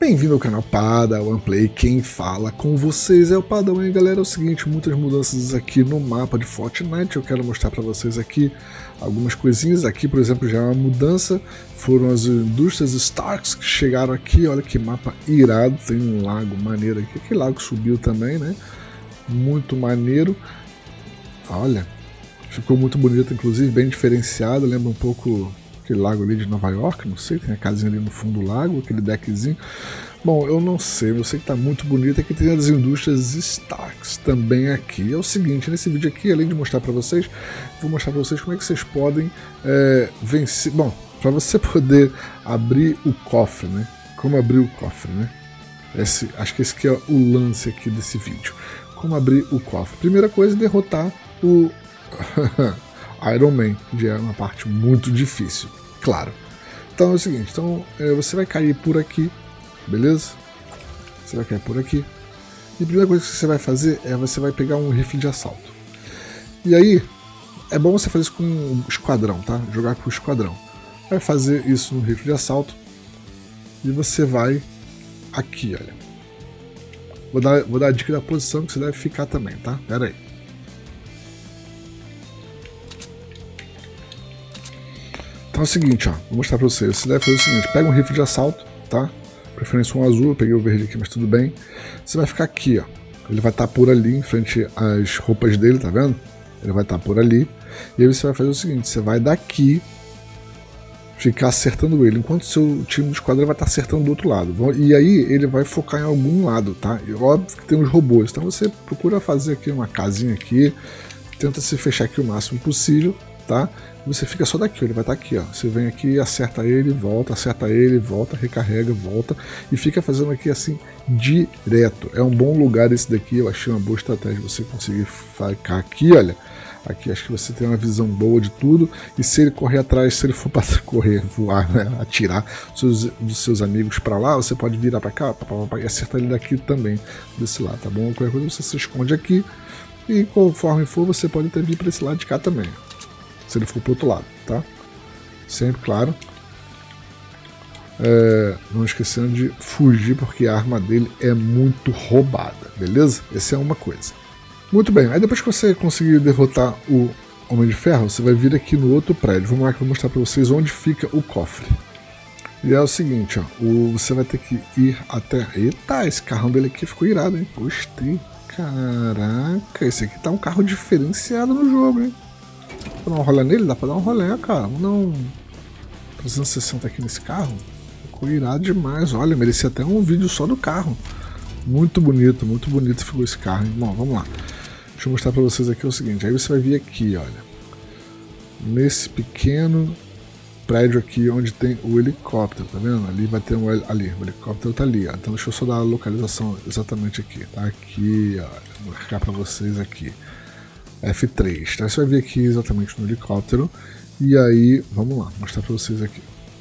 Bem-vindo ao canal Padawan Play, quem fala com vocês é o Padawan. E galera, é o seguinte, muitas mudanças aqui no mapa de Fortnite. Eu quero mostrar para vocês aqui algumas coisinhas. Aqui, por exemplo, já é uma mudança, foram as indústrias Starks que chegaram aqui. Olha que mapa irado, tem um lago maneiro aqui, aquele lago subiu também, né? Muito maneiro. Olha, ficou muito bonito, inclusive bem diferenciado, lembra um pouco aquele lago ali de Nova York, não sei, tem a casinha ali no fundo do lago, aquele deckzinho. Bom, eu não sei, eu sei que tá muito bonito. Aqui tem as indústrias Starks também aqui. É o seguinte, nesse vídeo aqui, além de mostrar para vocês, vou mostrar para vocês como é que vocês podem vencer. Bom, para você poder abrir o cofre, né? Como abrir o cofre, né? Acho que esse aqui é o lance aqui desse vídeo. Como abrir o cofre. Primeira coisa é derrotar o Iron Man, que é uma parte muito difícil, claro. Então é o seguinte, você vai cair por aqui, beleza? Você vai cair por aqui. E a primeira coisa que você vai fazer é você vai pegar um rifle de assalto. E aí, é bom você fazer isso com o esquadrão, tá? Jogar com o esquadrão. Vai fazer isso no rifle de assalto. E você vai aqui, olha. Vou dar a dica da posição que você deve ficar também, tá? Pera aí. Então é o seguinte, ó, vou mostrar pra você. Você deve fazer o seguinte, pega um rifle de assalto, tá? Preferência um azul, eu peguei o verde aqui, mas tudo bem. Você vai ficar aqui, ó. Ele vai estar por ali, em frente às roupas dele, tá vendo? Ele vai estar por ali. E aí você vai fazer o seguinte, você vai daqui ficar acertando ele, enquanto o seu time do esquadrão vai estar acertando do outro lado. E aí ele vai focar em algum lado, tá? E óbvio que tem os robôs, então você procura fazer aqui uma casinha aqui, tenta se fechar aqui o máximo possível, tá? Você fica só daqui, ele vai estar aqui, ó. Você vem aqui, acerta ele, volta, recarrega, volta e fica fazendo aqui assim direto. É um bom lugar esse daqui, eu achei uma boa estratégia você conseguir ficar aqui, olha. Aqui acho que você tem uma visão boa de tudo. E se ele correr atrás, se ele for para correr, voar, né, atirar dos seus amigos para lá, você pode virar para cá e acertar ele daqui também, desse lado, tá bom? Qualquer coisa você se esconde aqui e conforme for você pode até vir para esse lado de cá também. Se ele for pro outro lado, tá? Sempre, claro. Não esquecendo de fugir, porque a arma dele é muito roubada, beleza? Essa é uma coisa. Muito bem, aí depois que você conseguir derrotar o Homem de Ferro, você vai vir aqui no outro prédio. Vamos lá que eu vou mostrar pra vocês onde fica o cofre. E é o seguinte, ó, você vai ter que ir até... Eita, esse carrão dele aqui ficou irado, hein? Gostei. Caraca, esse aqui tá um carro diferenciado no jogo, hein? Dá pra dar um rolê nele? Dá pra dar um rolê, cara. Vamos dar um 360 aqui nesse carro. Ficou irado demais. Olha, merecia até um vídeo só do carro. Muito bonito ficou esse carro, hein? Bom, vamos lá. Deixa eu mostrar pra vocês aqui o seguinte. Aí você vai vir aqui, olha. Nesse pequeno prédio aqui onde tem o helicóptero, tá vendo? Ali vai ter ali, o helicóptero tá ali, ó. Então deixa eu só dar a localização exatamente aqui. Tá aqui, ó. Vou marcar pra vocês aqui. F3, então você vai vir aqui exatamente no helicóptero e aí, vamos lá, mostrar para vocês aqui.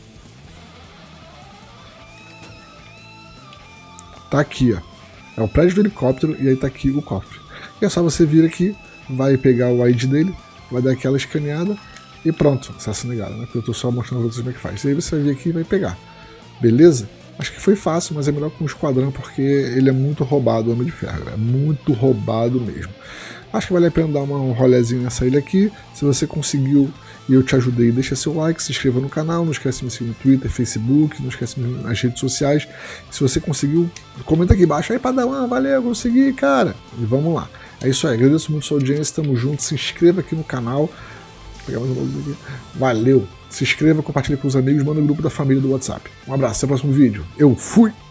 Tá aqui, ó, é o prédio do helicóptero e aí tá aqui o cofre. E é só você vir aqui, vai pegar o ID dele, vai dar aquela escaneada e pronto, acesso negado, né? Porque eu tô só mostrando pra vocês como é que faz. E aí você vai vir aqui e vai pegar, beleza? Acho que foi fácil, mas é melhor com o esquadrão porque ele é muito roubado, o Homem de Ferro, é muito roubado mesmo. Acho que vale a pena dar um rolezinho nessa ilha aqui. Se você conseguiu e eu te ajudei, deixa seu like, se inscreva no canal, não esquece de me seguir no Twitter, Facebook, não esquece de me seguir nas redes sociais. Se você conseguiu, comenta aqui embaixo. Aí, Padawan, valeu, consegui, cara. E vamos lá. É isso aí, agradeço muito a sua audiência, tamo junto, se inscreva aqui no canal. Vou pegar mais um aqui. Valeu, se inscreva, compartilhe com os amigos, manda no grupo da família do WhatsApp. Um abraço, até o próximo vídeo. Eu fui!